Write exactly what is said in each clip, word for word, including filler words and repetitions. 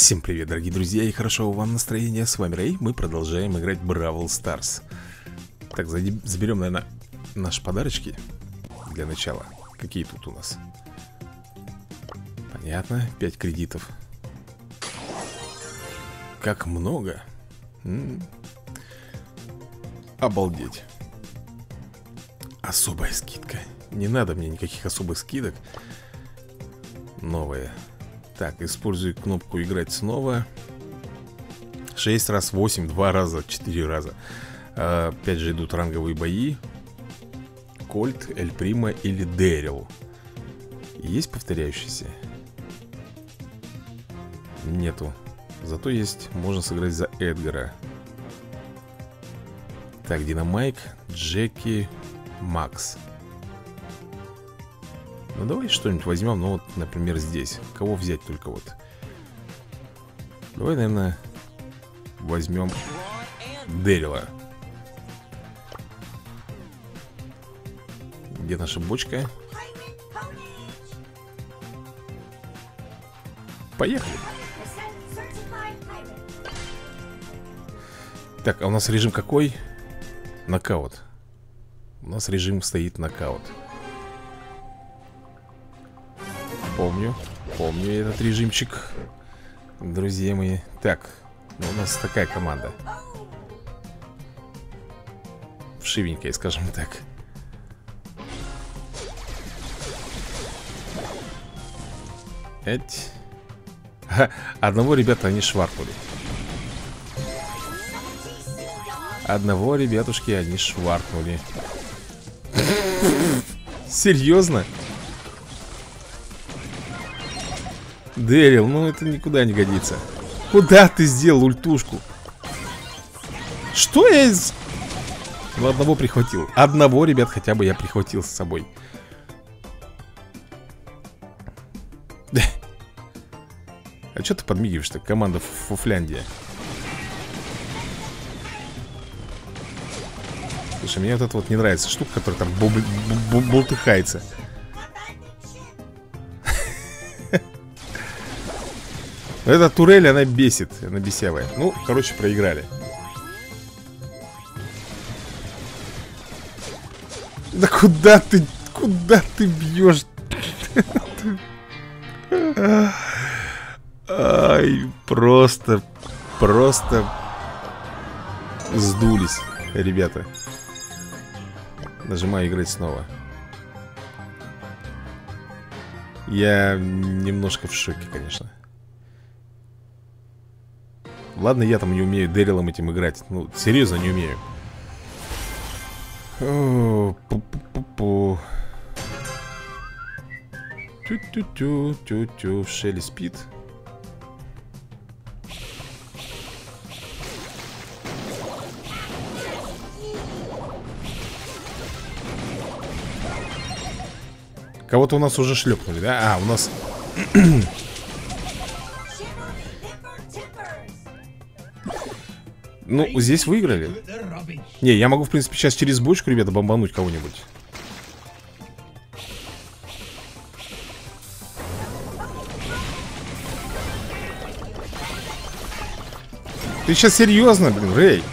Всем привет, дорогие друзья, и хорошего вам настроения. С вами Рэй, мы продолжаем играть Бравл Старс. Так, заберем, наверное, наши подарочки для начала. Какие тут у нас? Понятно, пять кредитов. Как много. М-м. Обалдеть. Особая скидка. Не надо мне никаких особых скидок. Новые. Так, используй кнопку играть снова. шесть раз, восемь, два раза, четыре раза. а, Опять же идут ранговые бои. Кольт, Эль Прима или Дэрил. Есть повторяющиеся? Нету. Зато есть, можно сыграть за Эдгара. Так, Динамайк, Джеки, Макс. Ну давай что-нибудь возьмем. Ну вот, например, здесь. Кого взять только вот? Давай, наверное, возьмем Дэрила. Где наша бочка? Поехали. Так, а у нас режим какой? Нокаут. У нас режим стоит нокаут. Помню, помню этот режимчик, друзья мои. Так, ну, у нас такая команда. Вшивенькая, скажем так. Эть. Ха, одного, ребята, они шваркнули. Одного, ребятушки, они шваркнули. Серьезно? Дэрил, ну это никуда не годится. Куда ты сделал ультушку? Что я из... Ну, одного прихватил. Одного, ребят, хотя бы я прихватил с собой. А что ты подмигиваешь-то? Команда Фуфляндия. Слушай, мне вот это вот не нравится штука, которая там болтыхается. Эта турель, она бесит, она бесявая. Ну, короче, проиграли. Да куда ты, куда ты бьешь? Ай, просто, просто сдулись, ребята. Нажимаю играть снова. Я немножко в шоке, конечно. Ладно, я там не умею Дэрилом этим играть. Ну, серьезно не умею. Пу-пу-пу-пу. Тю-тю-тю-тю-тю. Шелли спит. Кого-то у нас уже шлепнули, да? А, у нас... Ну, здесь выиграли. Не, я могу, в принципе, сейчас через бочку, ребята, бомбануть кого-нибудь. Ты сейчас серьезно, блин, Рэй?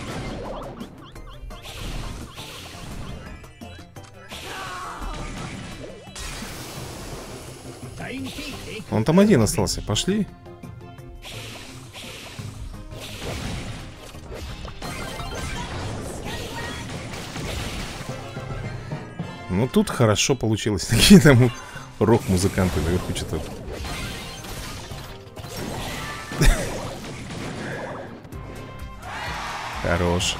Он там один остался, пошли. Ну тут хорошо получилось. Такие там рок-музыканты наверху что-то. Хорош.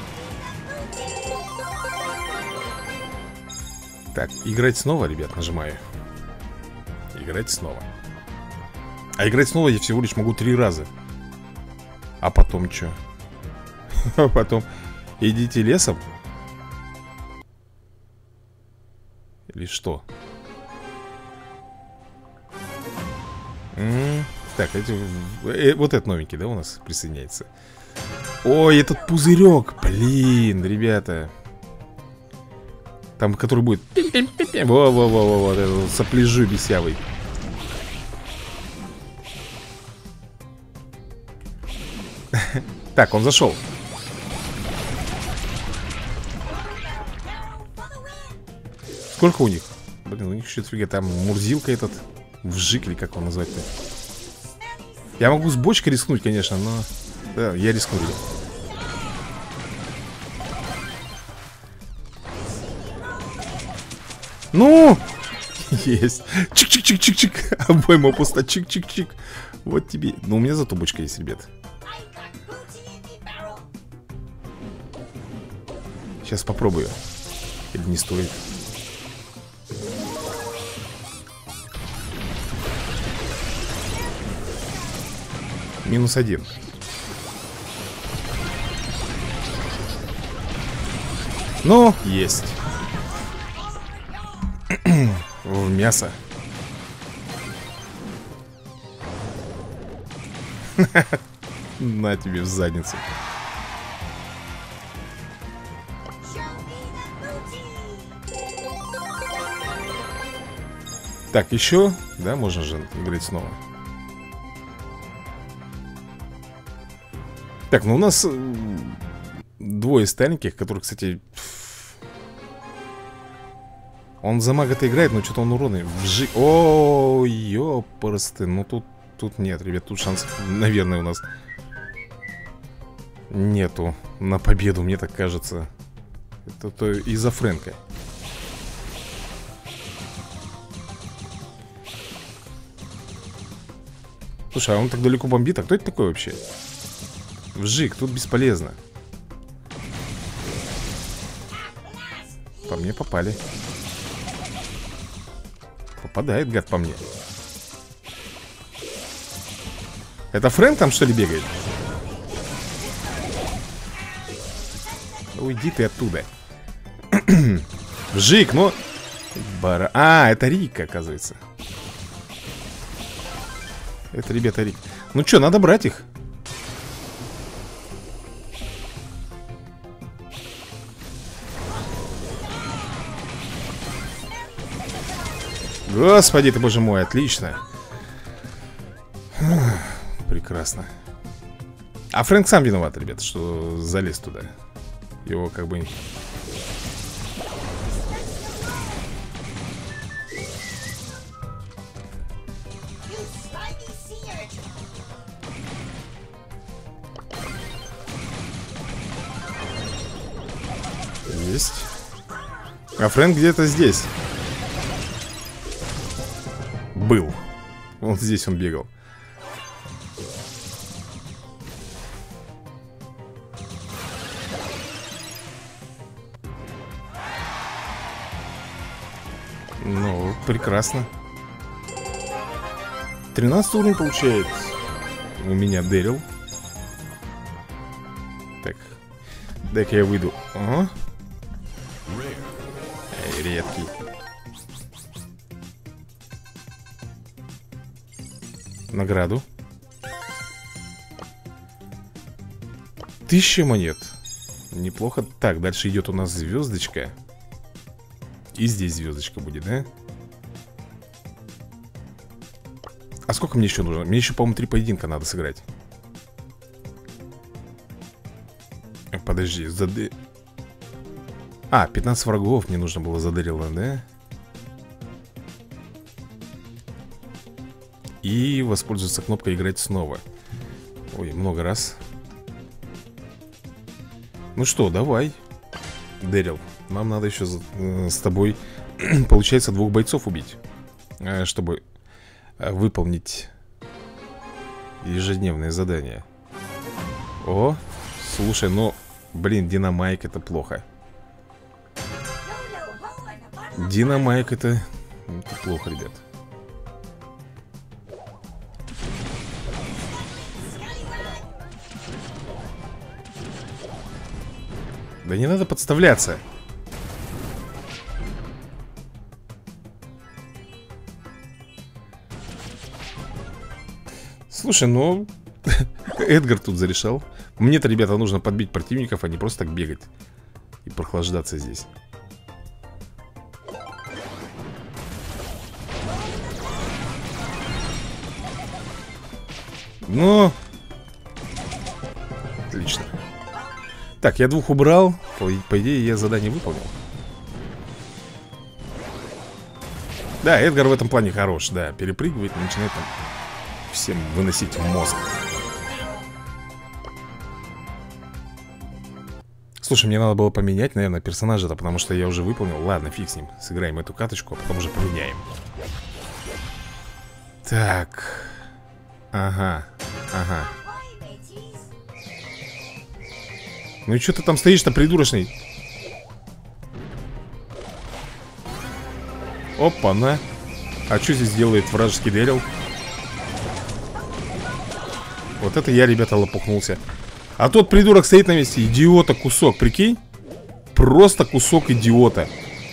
Так, играть снова, ребят, нажимаю. Играть снова. А играть снова я всего лишь могу три раза. А потом что? А потом идите лесом? Или что? М-м, так, эти, э, вот этот новенький, да, у нас присоединяется. Ой, этот пузырек. Блин, ребята. Там, который будет... Во-во-во-во, этот сопляжу бесявый. Так, он зашел. Сколько у них? Блин, у них что-то фига. Там Мурзилка этот. Вжик или как его назвать-то? Я могу с бочкой рискнуть, конечно, но... Да, я рискну. Ну! Есть. Чик-чик-чик-чик-чик. Обойма пуста. Чик-чик-чик. Вот тебе. Ну, у меня зато бочка есть, ребят. Сейчас попробую. Или не стоит. Минус один. Ну, есть. В мясо. На тебе в задницу. Так, еще, да, можно же играть снова. Так, ну у нас двое стареньких, которые, кстати... Он за мага-то играет, но что-то он уродный. Вжи... О, ёпрсты. Ну тут, тут нет, ребят, тут шансов, наверное, у нас нету на победу, мне так кажется. Это то из-за Фрэнка. Слушай, а он так далеко бомбит, а кто это такой вообще? Вжик, тут бесполезно. По мне попали. Попадает, гад, по мне. Это Фрэнк там, что ли, бегает? Уйди ты оттуда. Вжик, ну... Бара... А, это Рик, оказывается. Это, ребята, Рик. Ну что, надо брать их. Господи ты, боже мой, отлично. Прекрасно. А Фрэнк сам виноват, ребят, что залез туда. Его как бы... Есть. А Фрэнк где-то здесь был. Вот здесь он бегал. Ну, прекрасно. тринадцатый уровень получает у меня Дэрил. Так, дай-ка я выйду. Ага. Эй, редкий. Награду. Тысяча монет. Неплохо. Так, дальше идет у нас звездочка. И здесь звездочка будет, да? А сколько мне еще нужно? Мне еще, по-моему, три поединка надо сыграть. Подожди, зад... А, пятнадцать врагов мне нужно было задырило, да? И воспользоваться кнопкой играть снова. Ой, много раз. Ну что, давай, Дэрил. Нам надо еще э, с тобой, получается, двух бойцов убить, э, чтобы э, выполнить ежедневное задание. О, слушай, ну, блин, Динамайк это плохо. Динамайк это, это плохо, ребят. Да не надо подставляться. Слушай, ну Эдгар тут зарешал. Мне-то, ребята, нужно подбить противников, а не просто так бегать и прохлаждаться здесь. Ну, отлично. Так, я двух убрал. По, по идее, я задание выполнил. Да, Эдгар в этом плане хорош. Да, перепрыгивает, начинает там всем выносить мозг. Слушай, мне надо было поменять, наверное, персонажа-то, потому что я уже выполнил. Ладно, фиг с ним. Сыграем эту каточку, а потом уже поменяем. Так. Ага, ага. Ну и что ты там стоишь-то, придурочный? Опа-на. А что здесь делает вражеский Дэрил? Вот это я, ребята, лопухнулся. А тот придурок стоит на месте. Идиота кусок, прикинь? Просто кусок идиота.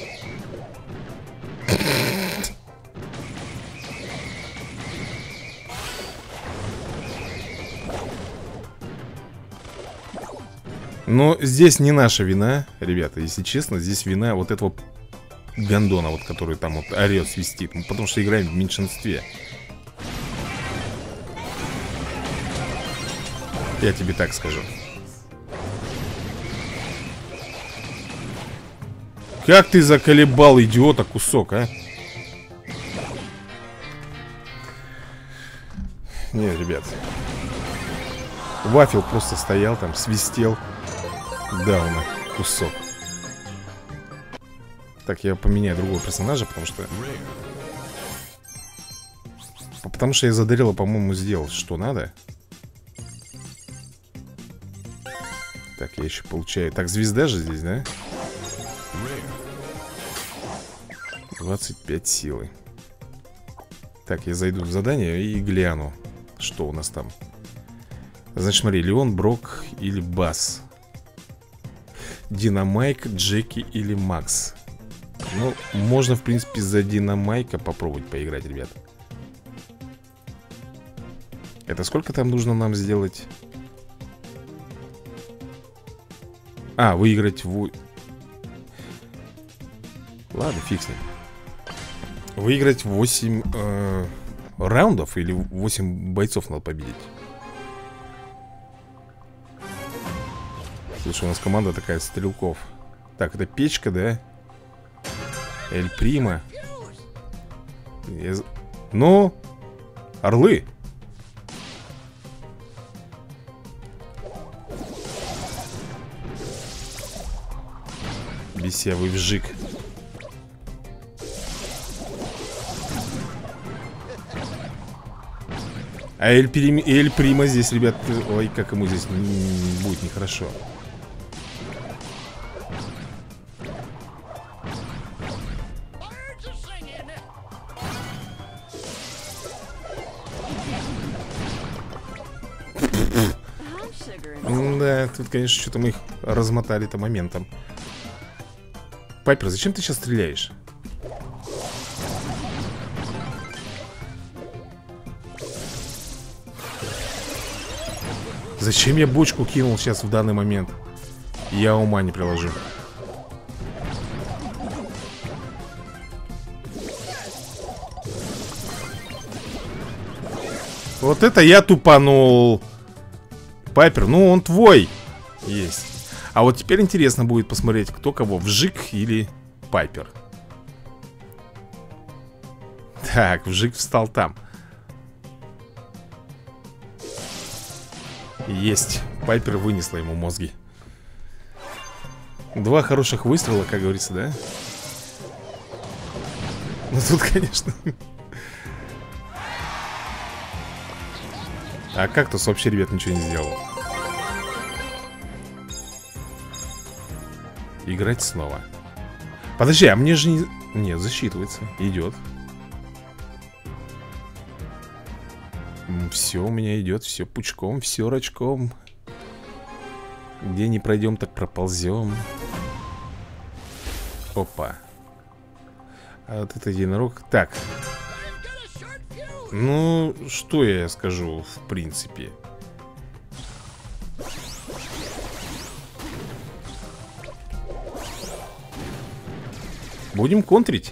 Но здесь не наша вина, ребята, если честно. Здесь вина вот этого гондона, вот который там вот орет, свистит. Ну, потому что играем в меньшинстве. Я тебе так скажу. Как ты заколебал, идиота, кусок, а? Не, ребят. Вафел просто стоял там, свистел. Да, он кусок. Так, я поменяю другого персонажа, потому что... Потому что я за Дэрила, по-моему, сделал, что надо. Так, я еще получаю... Так, звезда же здесь, да? двадцать пять силы. Так, я зайду в задание и гляну, что у нас там. Значит, смотри, Леон, Брок или Бас. Динамайк, Джеки или Макс. Ну, можно, в принципе, за Динамайка попробовать поиграть, ребят. Это сколько там нужно нам сделать? А, выиграть в... Ладно, фиг с ним. Выиграть восемь э, раундов или восемь бойцов надо победить. Слушай, у нас команда такая стрелков. Так, это печка, да? Эль Прима. Я... Ну, орлы. Бесевый вжик. А Эль, Прим... Эль Прима здесь, ребят. Ой, как ему здесь будет нехорошо. Да, тут, конечно, что-то мы их размотали-то моментом. Пайпер, зачем ты сейчас стреляешь? Зачем я бочку кинул сейчас в данный момент? Я ума не приложу. Вот это я тупанул. Пайпер, ну он твой. Есть. А вот теперь интересно будет посмотреть, кто кого, Вжик или Пайпер. Так, Вжик встал там. Есть. Пайпер вынесла ему мозги. Два хороших выстрела, как говорится, да? Ну тут, конечно. А кактус вообще, ребят, ничего не сделал. Играть снова. Подожди, а мне же не... Нет, засчитывается. Идет. Все у меня идет, все пучком, все рачком. Где не пройдем, так проползем. Опа. А вот это единорог. Так. Ну, что я скажу, в принципе. Будем контрить.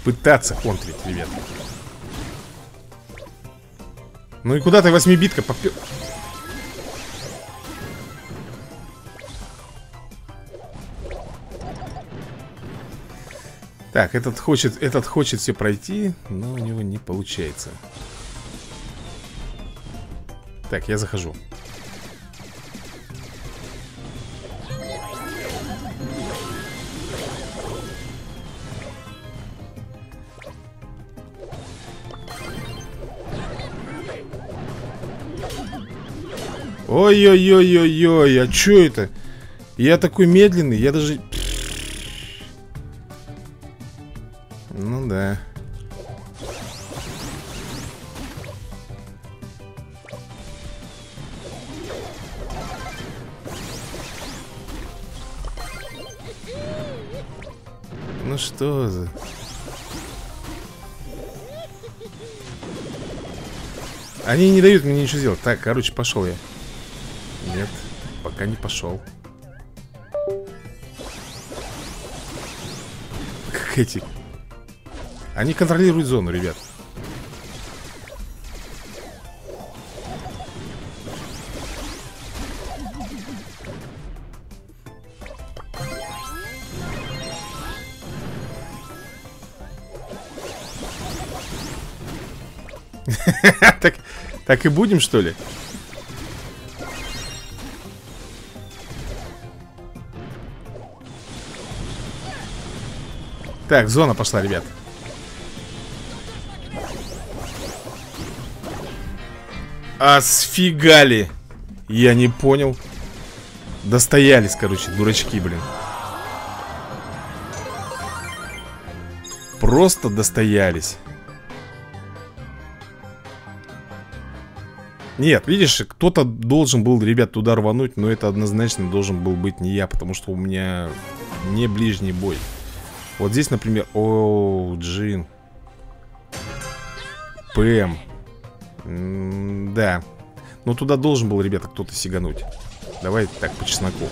пытаться контрить, ребят. Ну и куда ты, восьмибитка, попер... Так, этот хочет, этот хочет все пройти, но у него не получается. Так, я захожу. Ой-ой-ой-ой-ой, а чё это? Я такой медленный, я даже... Ну да. Ну что за... Они не дают мне ничего сделать. Так, короче, пошел я. Нет, пока не пошел. Как эти... Они контролируют зону, ребят. Так, так и будем, что ли? Так, зона пошла, ребят. А сфигали. Я не понял. Достоялись, короче, дурачки, блин. Просто достоялись. Нет, видишь, кто-то должен был, ребят, туда рвануть. Но это однозначно должен был быть не я. Потому что у меня не ближний бой. Вот здесь, например, о, Джин, ПМ. М, да. Но туда должен был, ребята, кто-то сигануть. Давай так, по чесноку.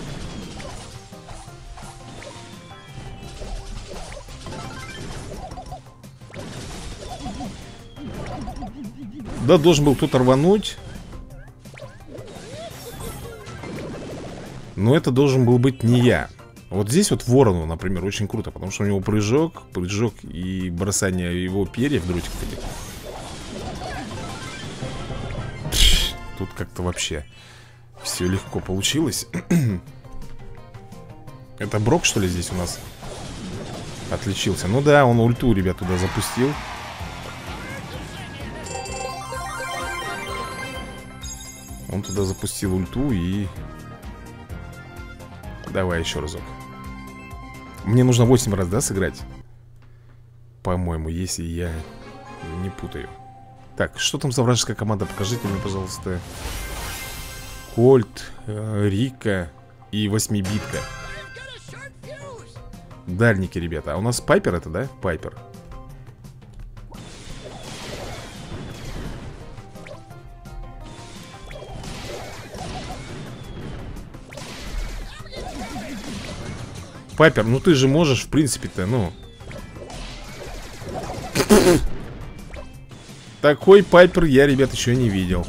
Да, должен был кто-то рвануть. Но это должен был быть не я. Вот здесь вот ворону, например, очень круто. Потому что у него прыжок, прыжок и бросание его перьев, дротик таких. Тут как-то вообще все легко получилось. Это Брок, что ли, здесь у нас отличился? Ну да, он ульту, ребят, туда запустил. Он туда запустил ульту и... Давай еще разок. Мне нужно восемь раз, да, сыграть? По-моему, если я не путаю. Так, что там за вражеская команда? Покажите мне, пожалуйста. Кольт, э, Рика и восьмибитка. Дальники, ребята. А у нас Пайпер это, да? Пайпер. Пайпер, ну ты же можешь, в принципе-то, ну... Такой Пайпер я, ребят, еще не видел.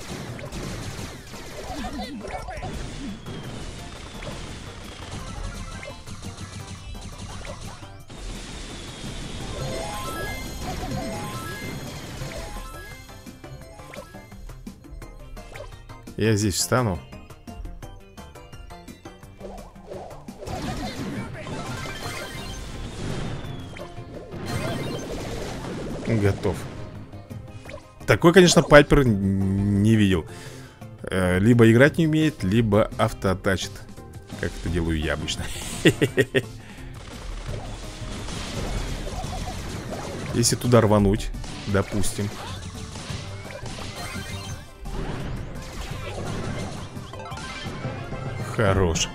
Я здесь встану. Готов. Такой, конечно, Пайпер не видел. Либо играть не умеет, либо автоатачит. Как это делаю я обычно. Если туда рвануть, допустим. Хорош.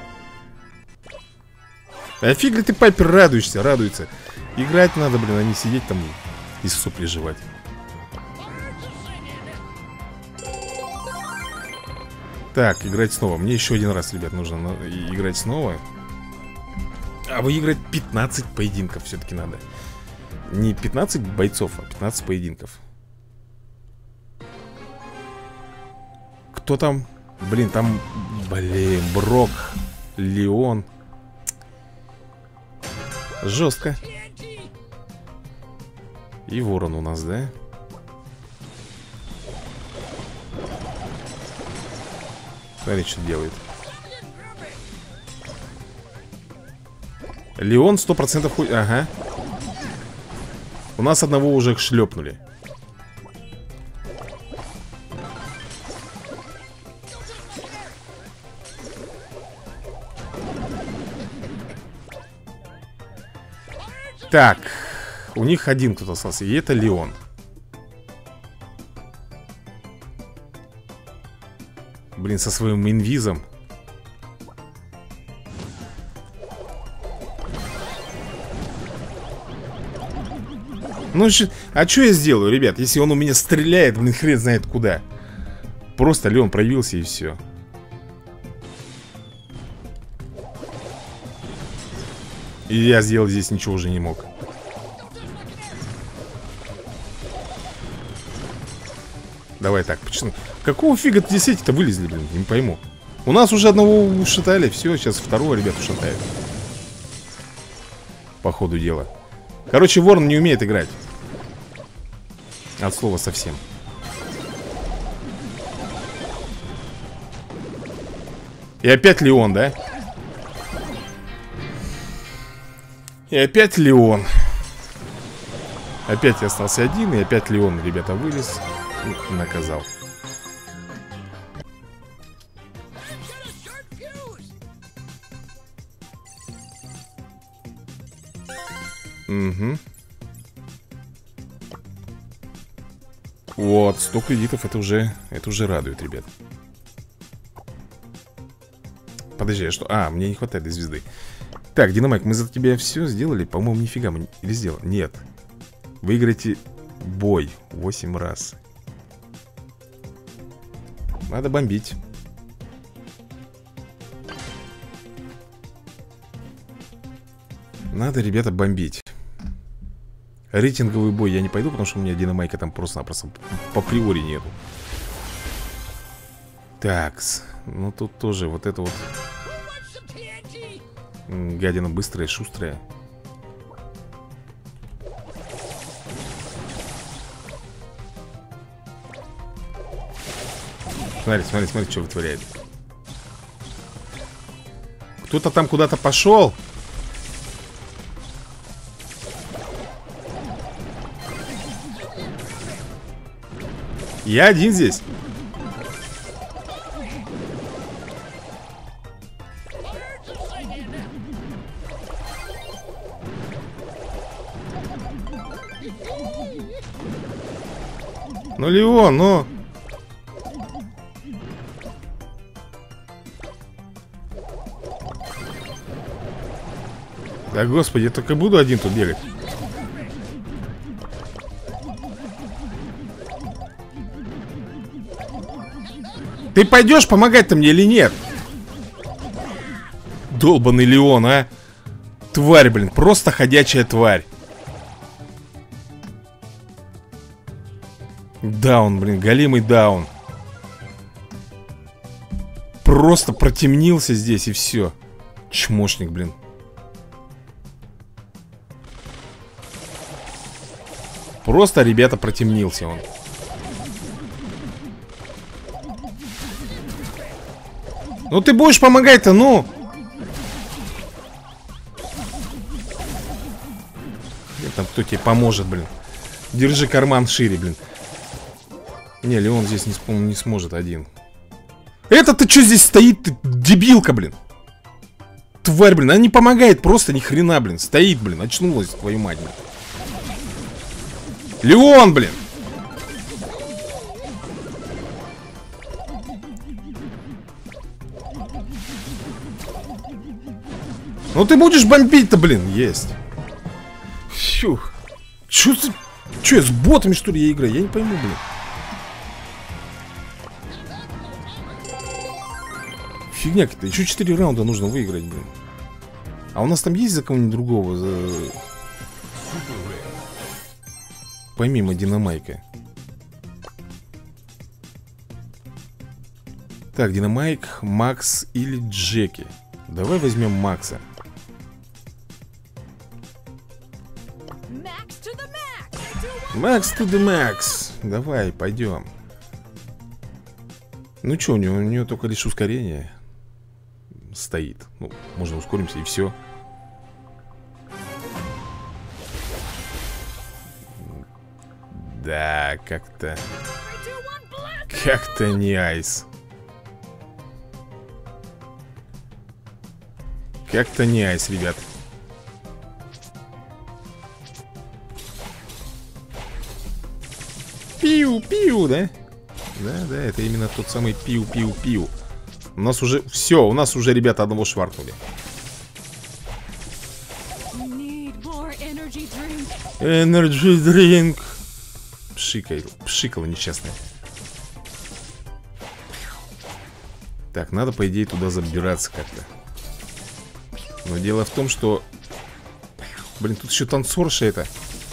А фиг ли ты, Пайпер, радуешься, радуется. Играть надо, блин, а не сидеть там и сопли жевать. Так, играть снова. Мне еще один раз, ребят, нужно играть снова. А выиграть пятнадцать поединков все-таки надо. Не пятнадцать бойцов, а пятнадцать поединков. Кто там? Блин, там, блин, Брок, Леон. Жестко. И Ворон у нас, да? Смотри, что делает. Леон сто процентов хуй... Ага. У нас одного уже шлепнули. Так. У них один кто-то остался. И это Леон. Блин, со своим инвизом. Ну, а что я сделаю, ребят, если он у меня стреляет, блин, хрен знает куда. Просто Леон проявился и все. И я сделать здесь ничего уже не мог. Давай так, почему? Какого фига здесь эти-то вылезли, блин, не пойму. У нас уже одного ушатали, все, сейчас второго, ребят, ушатают. По ходу дела. Короче, Ворон не умеет играть. От слова совсем. И опять Леон, да? И опять Леон. Опять я остался один, и опять Леон, ребята, вылез и наказал. Угу. Вот, сто кредитов, это уже, это уже радует, ребят. Подожди, а что? А, мне не хватает до звезды. Так, Динамайк, мы за тебя все сделали? По-моему, нифига мы не сделали. Нет. Выиграйте бой восемь раз. Надо бомбить. Надо, ребята, бомбить. Рейтинговый бой я не пойду, потому что у меня Динамайка там просто-напросто по приори нету. Такс. Ну тут тоже вот это вот гадина быстрая, шустрая. Смотри, смотри, смотри, что вытворяет. Кто-то там куда-то пошел. Я один здесь. Ну, Леон, ну. Да, господи, я только буду один тут бегать. Ты пойдешь помогать-то мне или нет? Долбаный Леон, а. Тварь, блин, просто ходячая тварь. Даун, блин, голимый даун. Просто протемнился здесь и все. Чмошник, блин. Просто, ребята, протемнился он. Ну ты будешь помогать-то, ну. Там кто тебе поможет, блин. Держи карман шире, блин. Не, Леон здесь не, по-моему, не сможет один. Это ты что здесь стоит, ты дебилка, блин. Тварь, блин, она не помогает просто ни хрена, блин. Стоит, блин, очнулась, твою мать, блин. Леон, блин. Ну ты будешь бомбить-то, блин, есть. Фух. Чё, чё, я с ботами, что ли, я играю? Я не пойму, блин. Фигня какая-то. Еще четыре раунда нужно выиграть, блин. А у нас там есть за кого-нибудь другого? За... помимо Динамайка? Так, Динамайк, Макс или Джеки? Давай возьмем Макса. Макс to the max. Давай, пойдем. Ну что, у него, у него только лишь ускорение стоит. Ну, можно ускоримся и все. Да, как-то Как-то не айс. Как-то не айс, ребят. Пиу-пиу, да? Да, да, это именно тот самый пиу-пиу-пиу. У нас уже... Все, у нас уже, ребята, одного шваркнули. Energy drink. Пшикай, пшикала несчастная. Так, надо, по идее, туда забираться как-то. Но дело в том, что... Блин, тут еще танцорша это.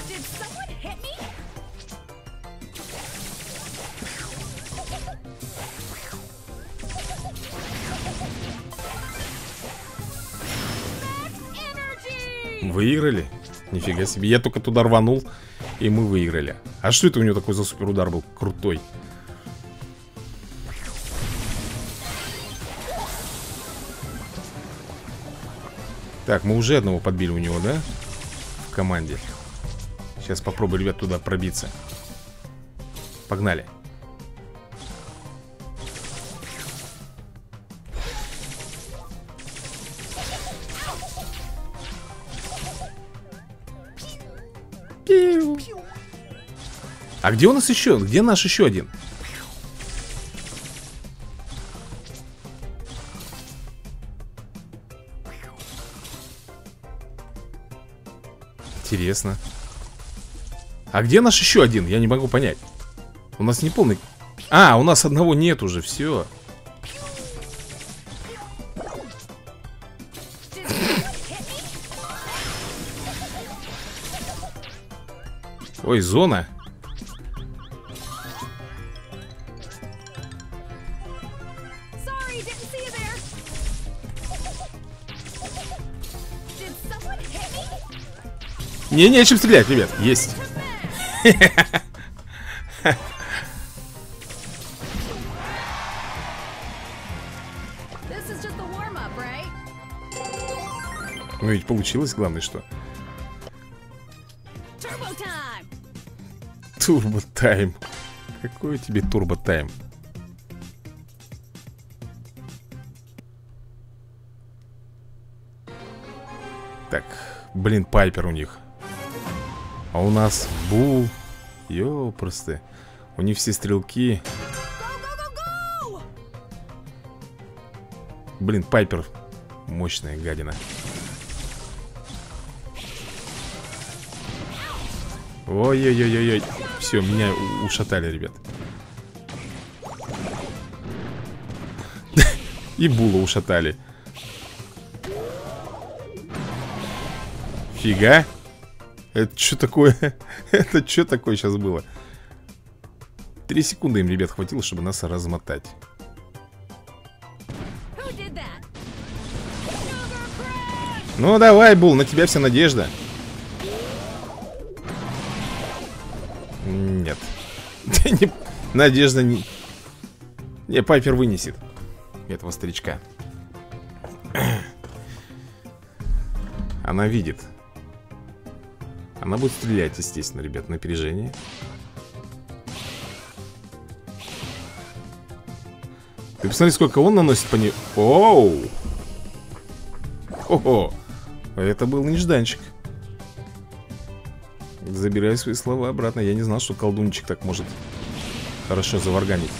Выиграли? Нифига себе. Я только туда рванул, и мы выиграли. А что это у него такой за суперудар был? Крутой. Так, мы уже одного подбили у него, да? В команде. Сейчас попробую, ребят, туда пробиться. Погнали. А где у нас еще? Где наш еще один? Интересно. А где наш еще один? Я не могу понять. У нас не полный... А, у нас одного нет уже, все. Ой, зона. Не, нечем стрелять, ребят. Есть. Ну ведь получилось, главное, что. Турбо-тайм. Какой тебе турбо-тайм? Так, блин, Пайпер у них. А у нас Бул. Йоу, просто. У них все стрелки. Блин, Пайпер. Мощная гадина. Ой-ой-ой-ой-ой. Все, меня ушатали, ребят. И Була ушатали. Фига. Это что такое? Это что такое сейчас было? Три секунды им, ребят, хватило, чтобы нас размотать. Ну давай, Бул, на тебя вся надежда. Нет. Надежда не... Не, Пайпер вынесет этого старичка. Она видит. Она будет стрелять, естественно, ребят, на опережение. Ты посмотри, сколько он наносит по ней. Оу! Ого! Это был нежданчик. Забираю свои слова обратно. Я не знал, что колдунчик так может хорошо заварганить.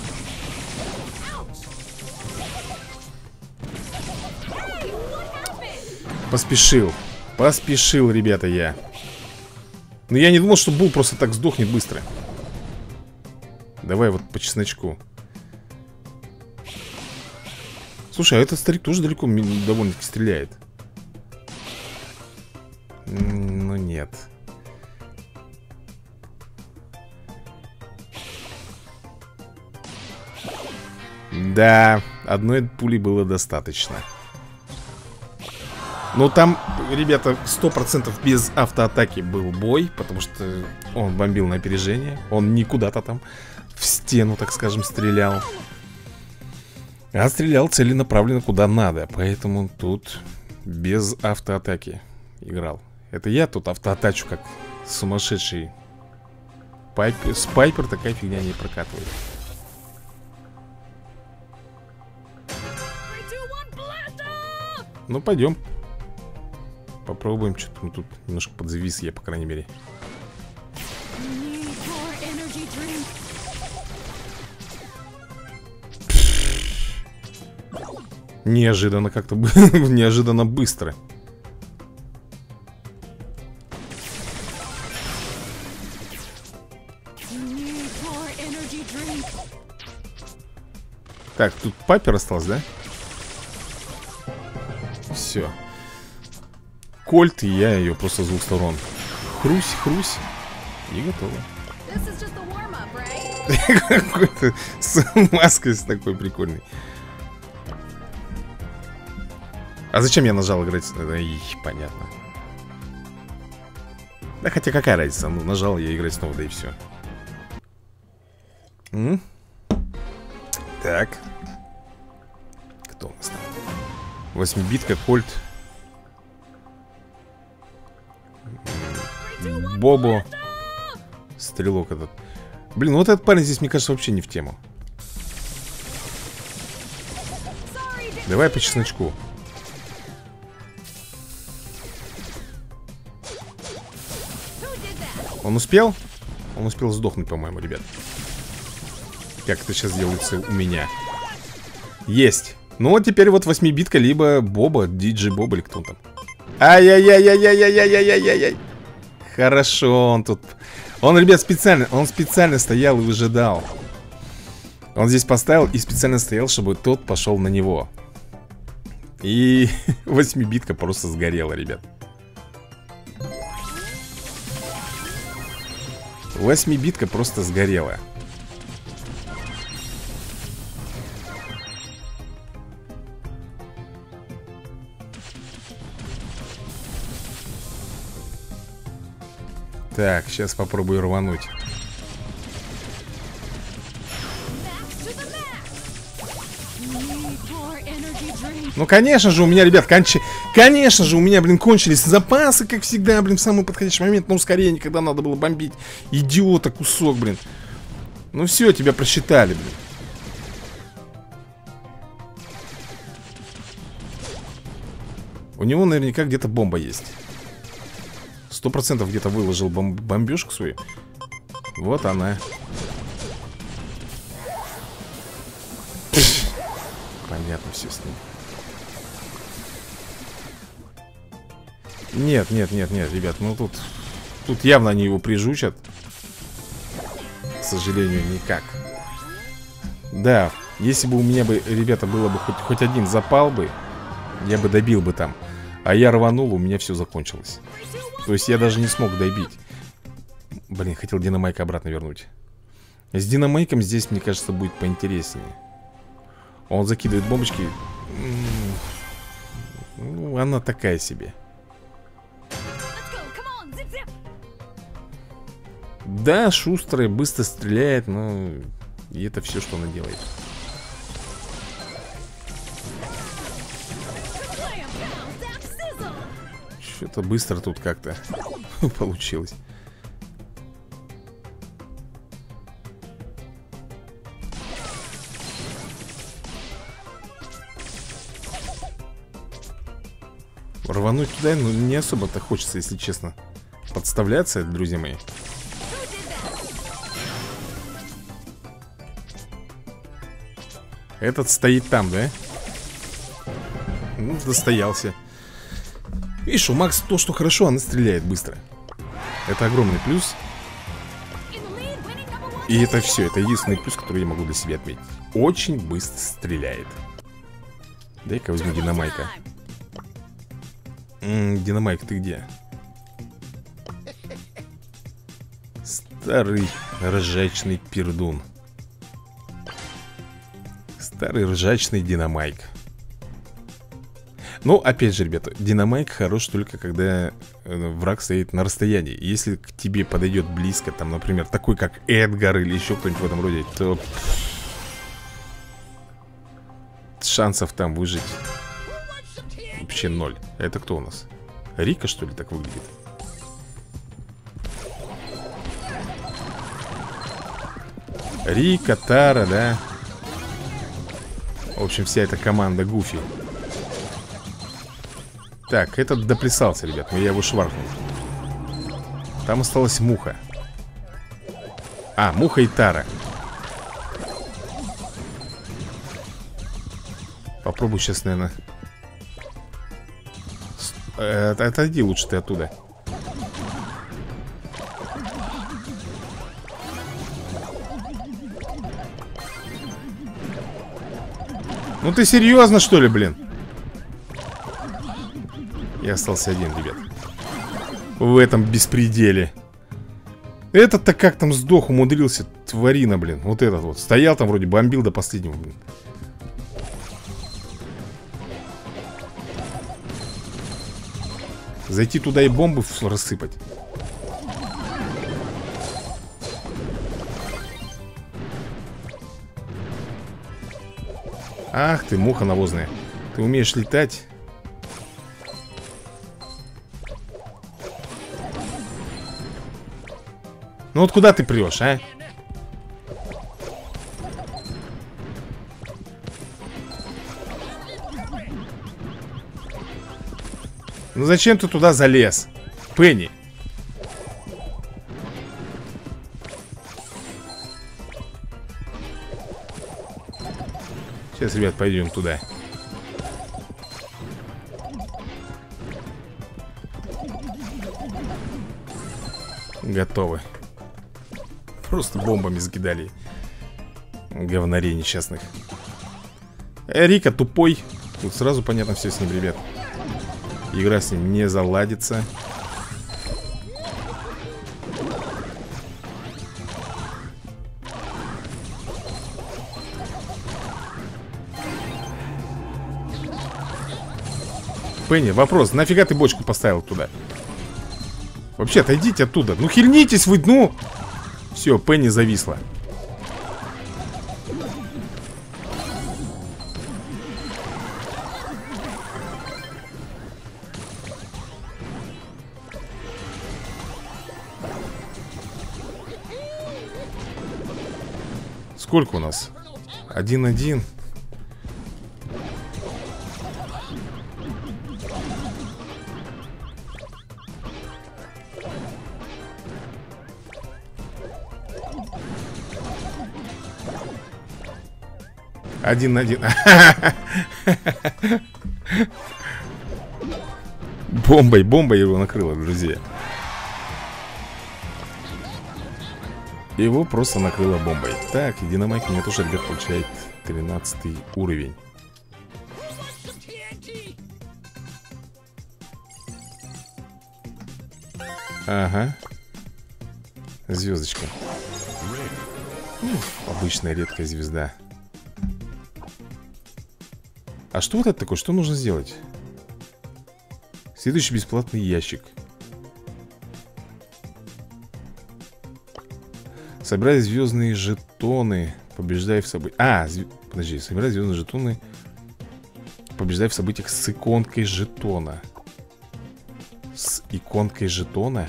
Поспешил. Поспешил, ребята, я. Но я не думал, что Бул просто так сдохнет быстро. Давай вот по чесночку. Слушай, а этот старик тоже далеко довольно-таки стреляет. Ну нет. Да, одной пули было достаточно. Но там, ребята, сто процентов без автоатаки был бой, потому что он бомбил на опережение. Он не куда-то там в стену, так скажем, стрелял. А стрелял целенаправленно куда надо. Поэтому тут без автоатаки играл. Это я тут автоатачу как сумасшедший. Пайпер, с Пайпер такая фигня не прокатывает. Ну, пойдем. Попробуем. Что-то тут немножко подзавис я, по крайней мере. Неожиданно как-то неожиданно быстро. Так, тут Пайпер осталось, да? Все. Кольт, и я ее просто с двух сторон. Хрусь, хрусь. И готово. Какой-то с маской с такой прикольной. А зачем я нажал играть? Ай, понятно. Да хотя какая разница? Ну, нажал я играть снова, да и все. М? Так. Кто у нас там? Восьмибитка, Кольт. Бобо. Стрелок этот. Блин, вот этот парень здесь, мне кажется, вообще не в тему. Давай по чесночку. Он успел? Он успел сдохнуть, по-моему, ребят. Как это сейчас делается у меня. Есть. Ну вот теперь вот восьмибитка, либо Боба, Диджей Боба, или кто он там. Ай-яй-яй-яй-яй-яй-яй-яй-яй. Хорошо, он тут... Он, ребят, специально, он специально стоял и выжидал. Он здесь поставил и специально стоял, чтобы тот пошел на него. И восьмибитка просто сгорела, ребят. Восьмибитка просто сгорела. Так, сейчас попробую рвануть. Ну, конечно же, у меня, ребят, конч... Конечно же, у меня, блин, кончились запасы, как всегда, блин, в самый подходящий момент. На ускорение, когда надо было бомбить. Идиота, кусок, блин. Ну все, тебя просчитали, блин. У него наверняка где-то бомба есть. Сто процентов где-то выложил бом бомбежку свою. Вот она. Понятно все с ним. Нет, нет, нет, нет, ребят, ну тут Тут явно они его прижучат. К сожалению, никак. Да, если бы у меня бы, ребята, было бы хоть, хоть один запал бы, я бы добил бы там. А я рванул, у меня все закончилось. То есть я даже не смог добить. Блин, хотел динамайка обратно вернуть. С динамайком здесь, мне кажется, будет поинтереснее. Он закидывает бомбочки. Ну, она такая себе. Да, шустрая, быстро стреляет, но и это все, что она делает. Что-то быстро тут как-то получилось. Рвануть туда, ну, не особо-то хочется, если честно, подставляться, друзья мои. Этот стоит там, да? Ну, достоялся. Видишь, у Макс то, что хорошо, она стреляет быстро. Это огромный плюс. И это все, это единственный плюс, который я могу для себя отметить. Очень быстро стреляет. Дай-ка возьму динамайка. М-м, динамайк, ты где? Старый ржачный пердун. Старый ржачный динамайк. Но, опять же, ребята, динамайк хорош только когда враг стоит на расстоянии. Если к тебе подойдет близко, там, например, такой как Эдгар или еще кто-нибудь в этом роде, то шансов там выжить вообще ноль. Это кто у нас? Рика, что ли, так выглядит? Рика, Тара, да? В общем, вся эта команда Гуфи. Так, этот доплясался, ребят, но я его шваркнул. Там осталась Муха. А, Муха и Тара. Попробуй сейчас, наверное. Отойди лучше ты оттуда. Ну ты серьезно, что ли, блин? Я остался один, ребят. В этом беспределе. Этот-то как там сдох, умудрился. Тварина, блин. Вот этот вот. Стоял там вроде, бомбил до последнего, блин. Зайти туда и бомбы рассыпать. Ах ты, муха навозная. Ты умеешь летать? Ну вот куда ты прешь, а? Ну зачем ты туда залез, Пенни? Сейчас, ребят, пойдем туда. Готовы. Просто бомбами закидали. Говнарей несчастных. Рика тупой. Тут сразу понятно все с ним, ребят. Игра с ним не заладится. Пенни, вопрос, нафига ты бочку поставил туда? Вообще, отойдите оттуда. Ну хильнитесь вы, ну. Все, Пенни зависла. Сколько у нас? Один-один. Один на один. Бомбой, бомбой его накрыло, друзья. Его просто накрыло бомбой. Так, динамайк у меня тоже, ребят, получает тринадцатый уровень. Ага. Звездочка. Обычная редкая звезда. А что вот это такое? Что нужно сделать? Следующий бесплатный ящик. Собирай звездные жетоны. Побеждай в событиях. А, зв... подожди, собирай звездные жетоны. Побеждай в событиях с иконкой жетона. С иконкой жетона?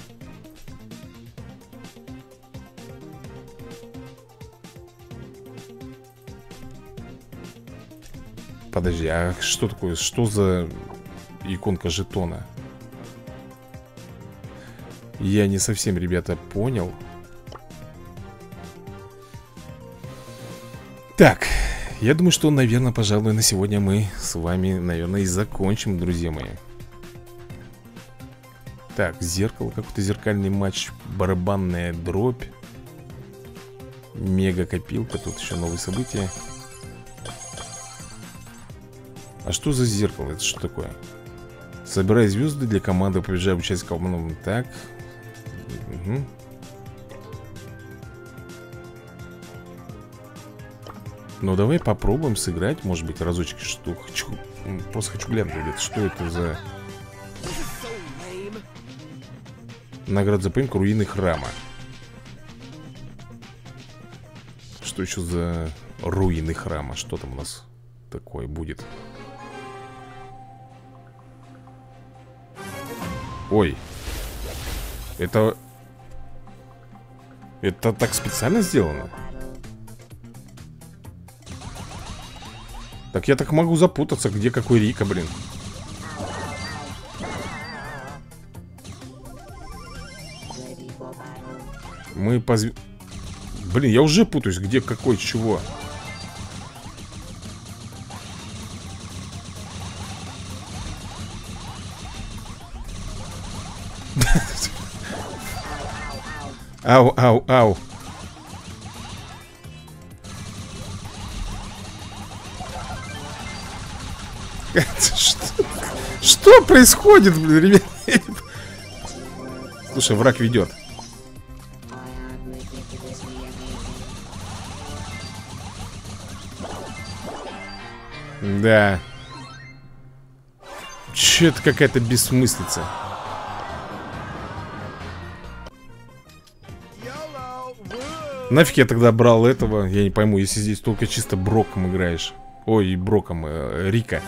Подожди, а что такое? Что за иконка жетона? Я не совсем, ребята, понял. Так, я думаю, что, наверное, пожалуй, на сегодня мы с вами, наверное, и закончим, друзья мои. Так, зеркало, какой-то зеркальный матч, барабанная дробь, мега-копилка, тут еще новые события. А что за зеркало? Это что такое? Собирай звезды для команды, побеждай участников. Так. Угу. Ну, давай попробуем сыграть, может быть, разочек. Что хочу, просто хочу глянуть, ребят, что это за... Награда за поимку руины храма. Что еще за руины храма? Что там у нас такое будет? Ой. Это... Это так специально сделано? Так я так могу запутаться, где какой Рика, блин. Мы позв... Блин, я уже путаюсь, где какой чего. Ау, ау, ау. Что, что происходит, блин, ребят? Слушай, враг ведет. Да. Че это какая-то бессмыслица. Нафиг я тогда брал этого? Я не пойму, если здесь только чисто Броком играешь. Ой, Броком, э, Рика.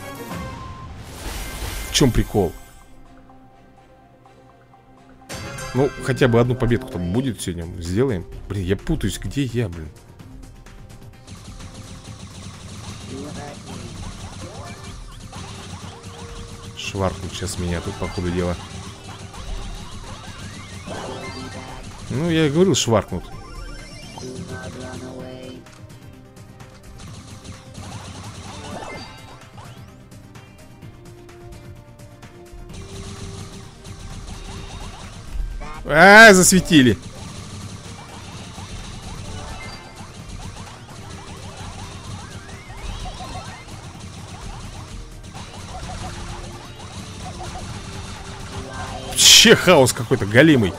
В чем прикол? Ну, хотя бы одну победку там будет сегодня. Сделаем. Блин, я путаюсь, где я, блин. Шваркнут сейчас меня тут, по ходу дела. Ну, я и говорил, шваркнут. А, засветили. Че хаос какой-то голимый.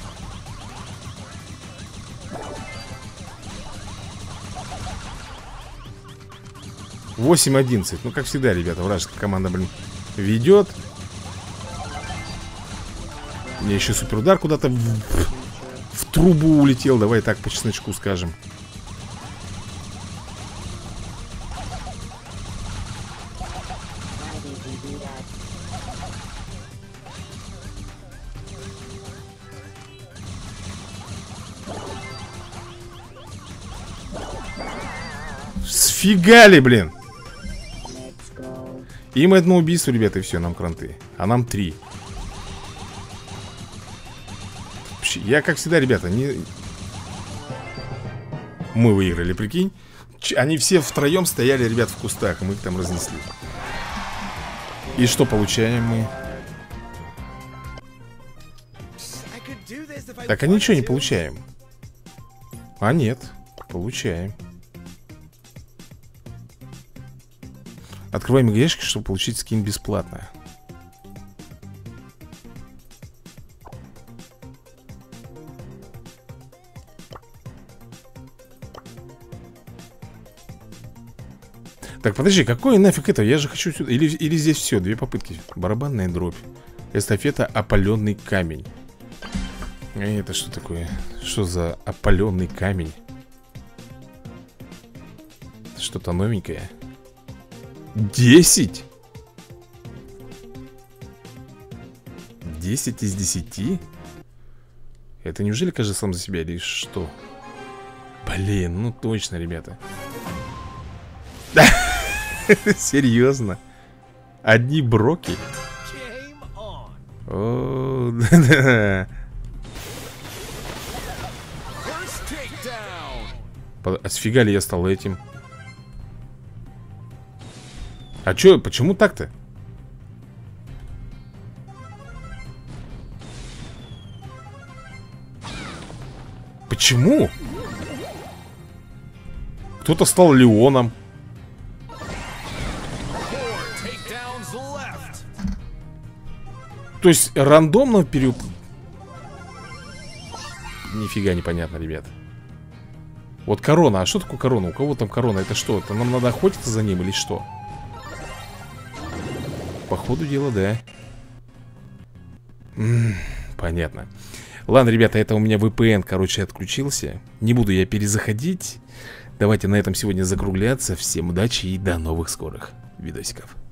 восемь одиннадцать. Ну, как всегда, ребята, вражеская команда, блин, ведет. Мне еще суперудар куда-то в, в трубу улетел. Давай так по чесночку скажем. Сфигали, блин. Им одно убийство, ребята, и все, нам кранты. А нам три. Я, как всегда, ребята, не... Мы выиграли, прикинь. Ч Они все втроем стояли, ребят, в кустах. Мы их там разнесли. И что получаем мы? Так, а ничего не получаем. А нет, получаем. Открываем ящик, чтобы получить скин бесплатно. Так, подожди, какой нафиг это? Я же хочу сюда. Или, или здесь все, две попытки. Барабанная дробь. Эстафета опаленный камень. А это что такое? Что за опаленный камень? Что-то новенькое. Десять? Десять из десяти? Это неужели каждый сам за себя или что? Блин, ну точно, ребята. Серьезно? Одни броки? О, да-да. А сфига ли я стал этим? А чё, почему так-то? Почему? Кто-то стал Леоном. То есть рандомно переп... Нифига непонятно, ребят. Вот корона, а что такое корона? У кого там корона? Это что? Это нам надо охотиться за ним или что? По ходу дела, да. М-м, понятно. Ладно, ребята, это у меня вэ пэ эн, короче, отключился. Не буду я перезаходить. Давайте на этом сегодня закругляться. Всем удачи и до новых скорых видосиков.